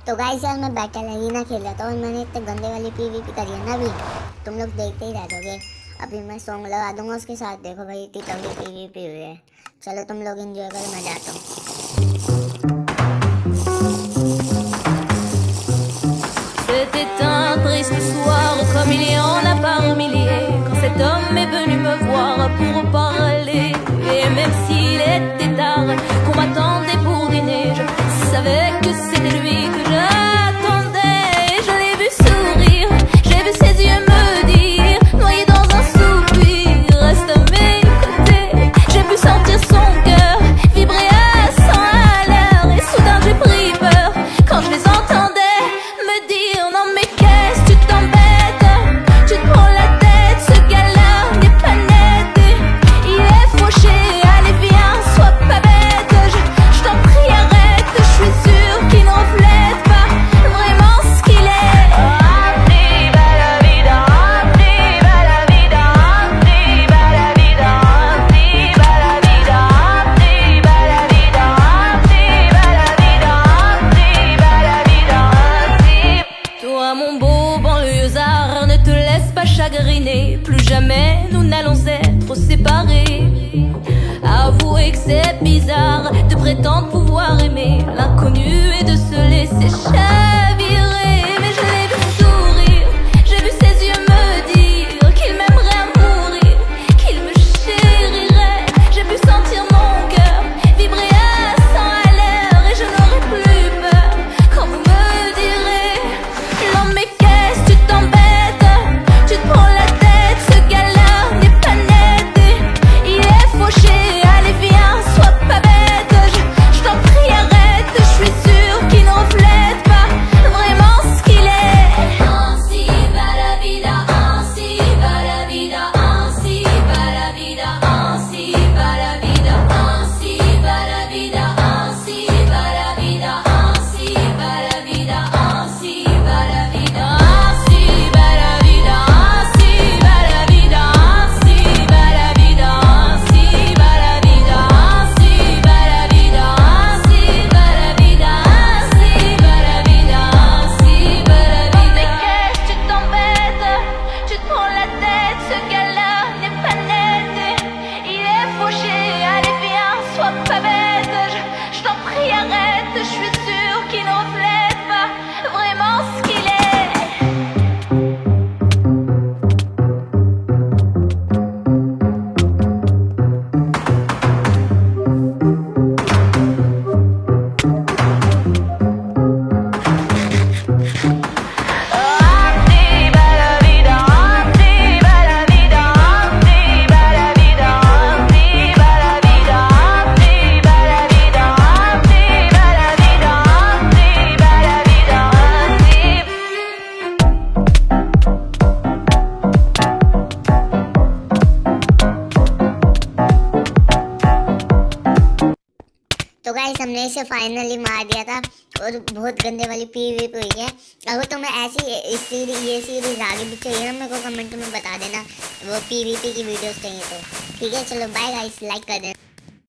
तो गाइस यार मैं बैटल एरिना खेल रहा था और मैंने इतने गंदे वाली पीवीपी करी है ना। अभी तुम लोग देखते ही रह जाओगे। अभी मैं सॉन्ग लगा दूंगा उसके साथ, देखो भाई इतनी तगड़ी पीवीपी हुई है। चलो तुम लोग एंजॉय करो, मैं जाता हूँ। C'était un triste soir, comme il y en a par milliers, quand cet homme est venu me voir pour parler. Et même s'il était tard, qu'on m'attendait pour dîner, je savais que c'était lui que j'attendais. Je l'ai vu sourire, j'ai vu ses yeux me dire, noyé dans un soupir, reste à mes côtés. J'ai pu sentir son cœur vibrer à 100 à l'heure, et soudain j'ai pris peur quand je les entendais me dire: non mais qu'est-ce que tu t'embêtes, tu te prends la tête, ce gars-là n'est pas net, il est fauché, allez viens, sois pas bête, je t'en prie arrête, je suis sûre qu'il ne reflète pas vraiment ce qu'il est. Viva la vida, viva la vida, viva la vida, viva la vida, viva la vida, viva la vida, viva la vida. Toi mon beau banlieusard, ne te laisse pas chagriner, plus jamais nous n'allons être séparés. Avouez que c'est bizarre de prétendre pouvoir aimer l'inconnu et de se laisser chavirer. Mais je l'ai vu sourire, j'ai vu ses yeux me dire qu'il m'aimerait à mourir, qu'il me chérirait. J'ai pu sentir mon cœur vibrer à 100 à l'heure, et je n'aurai plus peur quand vous me direz: non mais qu'est-ce que tu t'embêtes, tu te prends la tête, ce gars-là n'est pas net, il est fauché, allez viens, sois pas bête, je t'en prie arrête, je suis sûre qu'il ne reflète pas vraiment ce qu'il est. Ainsi va la vida, ainsi va la vida, ainsi va la vida, ainsi va la vida, ainsi va la vida, ainsi va la vida, ainsi va la vida, ainsi va la vida, ainsi va la vida, ainsi va la vida, ainsi va la vida, ainsi va la vida, ainsi va la vida, ainsi va la vida, ainsi va la vida, ainsi va la vida. Mais qu'est-ce que tu t'embêtes, tu te prends la tête, ce gars-là n'est pas net, il est fauché, allez viens, sois pas bête, je t'en prie arrête, je suis sûre qu'il ne reflète pas vraiment ce qu'il est. Viva la vida, viva la vida, viva la vida, viva la vida, viva la vida, viva la vida, viva la vida. तो guys हमने इसे फाइनली मार दिया था और बहुत गंदे वाली पीवीपी हुई है। अगर तुम्हें ऐसी ये सीरीज आगे भी चाहिए ना, मेरे को कमेंट में बता देना, वो पीवीपी की वीडियोस चाहिए तो। ठीक है, चलो बाय गाइस, लाइक कर देना।